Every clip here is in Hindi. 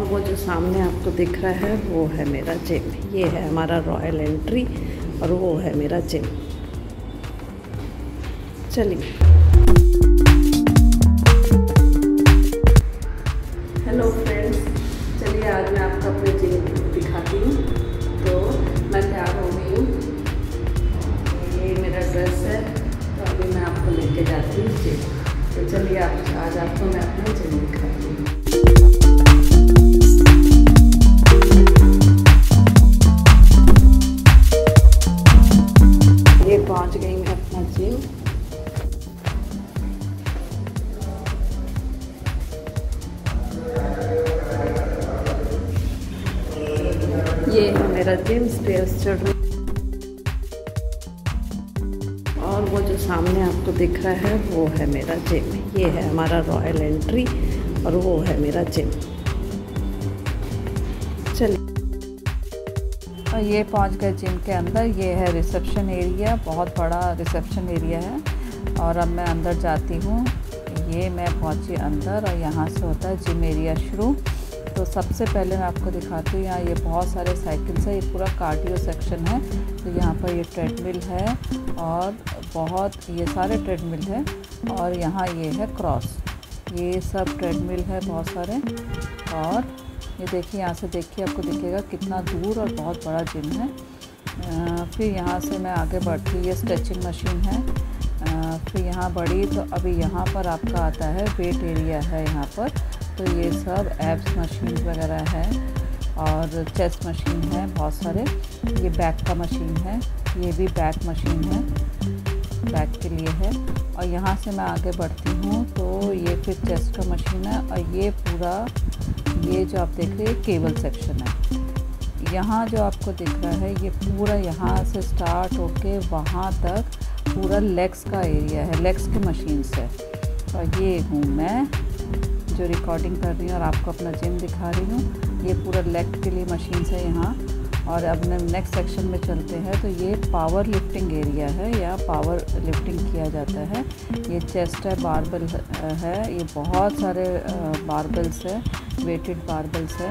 वो जो सामने आपको दिख रहा है वो है मेरा जिम। ये है हमारा रॉयल एंट्री और वो है मेरा जिम। चलिए। हेलो फ्रेंड्स, चलिए आज मैं आपको अपने जिम दिखाती हूँ। तो मैं तैयार हो गई हूँ, ये मेरा ड्रेस है। तो अभी मैं आपको लेके जाती हूँ जिम। तो चलिए आज आपको मैं अपना जिम दिखाती हूँ। ये पहुँच गई मैं अपना जिम। ये है मेरा जिम, स्टेयर्स चढ़ रही और वो जो सामने आपको दिख रहा है वो है मेरा जिम। ये है हमारा रॉयल एंट्री और वो है मेरा जिम। चलिए। और ये पहुंच गए जिम के अंदर। ये है रिसेप्शन एरिया, बहुत बड़ा रिसेप्शन एरिया है। और अब मैं अंदर जाती हूँ। ये मैं पहुंची अंदर और यहाँ से होता है जिम एरिया शुरू। तो सबसे पहले मैं आपको दिखाती हूँ, यहाँ ये बहुत सारे साइकिल्स है। ये पूरा कार्डियो सेक्शन है। तो यहाँ पर ये ट्रेडमिल है और बहुत ये सारे ट्रेडमिल है। और यहाँ ये है क्रॉस, ये सब ट्रेडमिल है बहुत सारे। और ये देखिए, यहाँ से देखिए आपको दिखेगा कितना दूर और बहुत बड़ा जिम है। फिर यहाँ से मैं आगे बढ़ती, ये स्ट्रेचिंग मशीन है। फिर यहाँ बढ़ी तो अभी यहाँ पर आपका आता है वेट एरिया है यहाँ पर। तो ये सब एब्स मशीन वगैरह है और चेस्ट मशीन है बहुत सारे। ये बैक का मशीन है, ये भी बैक मशीन है, बैक के लिए है। और यहाँ से मैं आगे बढ़ती हूँ तो ये फिर चेस्ट का मशीन है। और ये पूरा ये जो आप देख रहे हैं केबल सेक्शन है। यहाँ जो आपको दिख रहा है ये पूरा यहाँ से स्टार्ट होके वहाँ तक पूरा लेग्स का एरिया है, लेग्स की मशीन्स है। और ये हूँ मैं जो रिकॉर्डिंग कर रही हूँ और आपको अपना जिम दिखा रही हूँ। ये पूरा लेग के लिए मशीन्स है यहाँ। और अब नेक्स्ट सेक्शन में चलते हैं तो ये पावर लिफ्टिंग एरिया है, यहाँ पावर लिफ्टिंग किया जाता है। ये चेस्ट है, बारबेल है, ये बहुत सारे बारबेल्स है, वेटेड बारबेल्स है।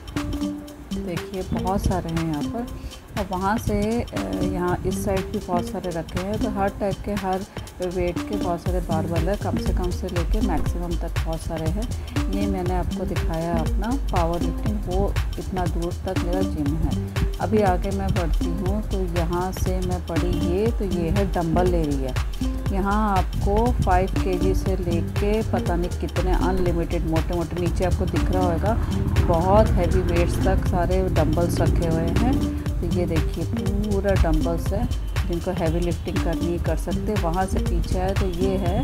देखिए बहुत सारे हैं यहाँ पर। और वहाँ से यहाँ इस साइड भी बहुत सारे रखे हैं। तो हर टाइप के, हर वेट के बहुत सारे बारबेल है, कम से लेके मैक्सिमम तक बहुत सारे हैं। ये मैंने आपको दिखाया अपना पावर लिफ्टिंग, वो इतना दूर तक मेरा जिम है। अभी आगे मैं बढ़ती हूँ तो यहाँ से मैं पढ़ी तो ये है डंबल एरिया। यहाँ आपको 5 kg से लेके पता नहीं कितने अनलिमिटेड मोटे मोटे, नीचे आपको दिख रहा होगा बहुत हैवी वेट्स तक सारे डंबल्स रखे हुए हैं। तो ये देखिए पूरा डंबल्स है, जिनको हैवी लिफ्टिंग करनी कर सकते। वहाँ से पीछे है तो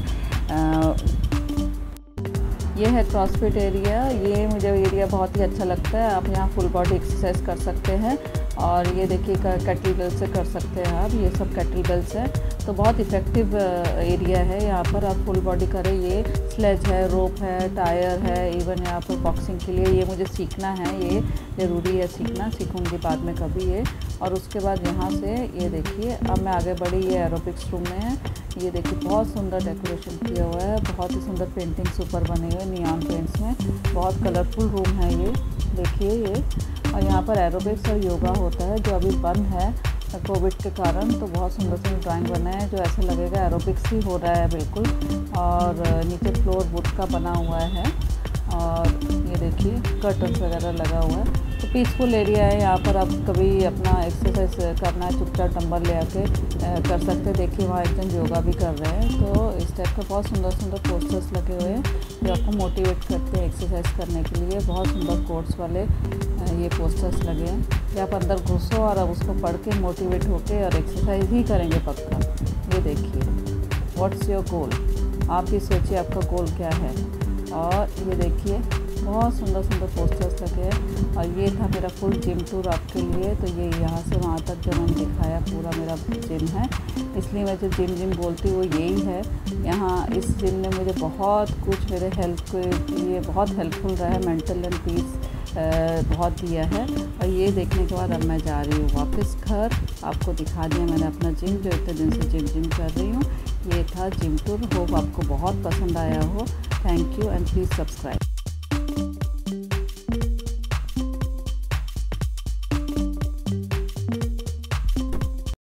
ये है क्रॉसफिट एरिया। ये मुझे एरिया बहुत ही अच्छा लगता है। आप यहाँ फुल बॉडी एक्सरसाइज कर सकते हैं। और ये देखिए कैटल बेल से कर सकते हैं आप, ये सब कैटल बेल्स है। तो बहुत इफ़ेक्टिव एरिया है यहाँ पर, आप फुल बॉडी करें। ये स्लेज है, रोप है, टायर है, इवन यहाँ पर बॉक्सिंग के लिए ये मुझे सीखना है, ये ज़रूरी है सीखना, सीखूँगी बाद में कभी ये। और उसके बाद यहाँ से ये देखिए अब मैं आगे बढ़ी, ये एरोबिक्स रूम में है। ये देखिए बहुत सुंदर डेकोरेशन किया हुआ है, बहुत ही सुंदर पेंटिंग्स ऊपर बने हुए नियॉन पेंट्स में, बहुत कलरफुल रूम है ये देखिए ये। और यहाँ पर एरोबिक्स और योगा होता है जो अभी बंद है कोविड के कारण। तो बहुत सुंदर सुंदर ड्राइंग बना है जो ऐसा लगेगा एरोबिक्स ही हो रहा है बिल्कुल। और नीचे फ्लोर वुड का बना हुआ है। और ये देखिए कर्टन्स वगैरह लगा हुआ है। तो पीसफुल एरिया है यहाँ पर, आप कभी अपना एक्सरसाइज करना है चुपचाप डंबल ले आके कर सकते हैं। देखिए वहाँ एक जन योगा भी कर रहे हैं। तो इस टाइप के बहुत सुंदर सुंदर पोस्टर्स लगे हुए हैं जो आपको मोटिवेट करते हैं एक्सरसाइज करने के लिए। बहुत सुंदर कोट्स वाले ये पोस्टर्स लगे हैं। कि आप अंदर घुसो और अब उसको पढ़ के मोटिवेट होके और एक्सरसाइज ही करेंगे पक्का। ये देखिए व्हाट्स योर गोल, आप भी सोचिए आपका गोल क्या है। और ये देखिए बहुत सुंदर सुंदर पोस्टर्स लगे हैं। और ये था मेरा फुल जिम टूर आपके लिए। तो ये यहाँ से वहाँ तक जो मैंने दिखाया पूरा मेरा जिम है। इसलिए मैं जो जिम बोलती हूँ वो यही है। यहाँ इस जिम ने मुझे बहुत कुछ मेरे हेल्थ के लिए बहुत हेल्पफुल रहा है, मेंटल एंड पीस बहुत दिया है। और ये देखने के बाद अब मैं जा रही हूँ वापस घर। आपको दिखा दिया मैंने अपना जिम, जो इतने दिन से जिम कर रही हूँ। ये था जिम टूर। होप आपको बहुत पसंद आया हो। Thank you and please subscribe.